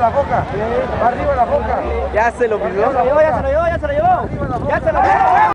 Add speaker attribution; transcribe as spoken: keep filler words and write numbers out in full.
Speaker 1: la Boca. Arriba la Boca.
Speaker 2: Ya se lo pidió.
Speaker 3: Ya se lo llevó, ya se lo llevó, ya se lo llevó. Ya se lo llevó.